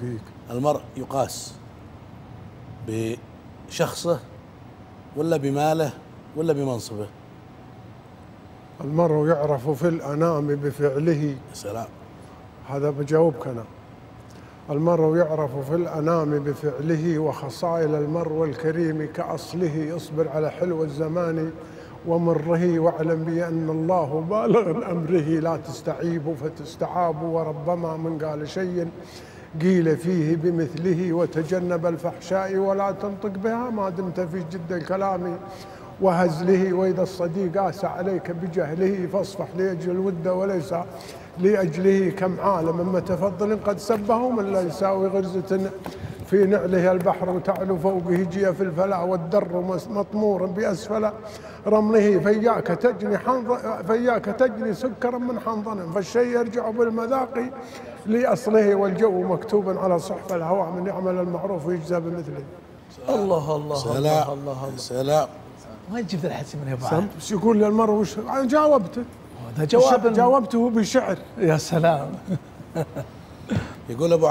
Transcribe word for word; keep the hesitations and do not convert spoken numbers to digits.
بيك. المرء يقاس بشخصه ولا بماله ولا بمنصبه؟ المرء يعرف في الأنام بفعله. سلام. هذا بجاوبك أنا. المرء يعرف في الأنام بفعله، وخصائل المرء الكريم كأصله. اصبر على حلو الزمان ومره، واعلم بأن الله بالغ أمره. لا تستعيب فتستعاب، وربما من قال شيء قيل فيه بمثله. وتجنب الفحشاء ولا تنطق بها ما دمت في جد الكلام وهزله. وإذا الصديق آسى عليك بجهله، فاصفح لأجل الود وليس لأجله. كم عالم متفضل قد سبه، من لا يساوي غرزة في نعله. البحر تعلو فوقه جيف الفلا، والدر مطمور بأسفل رمله. فإياك تجني فإياك تجني سكرا من حنظل، فالشيء يرجع بالمذاق لأصله. والجو مكتوب على صحف الهواء، من يعمل المعروف ويجزى بمثله. الله الله سلام. الله الله, الله. سلام. وين جبت الحديث من يا ابو علي؟ ايش يقول للمرء؟ وش انا جاوبته؟ هذا جواب جاوبته بشعر. يا سلام. يقول ابو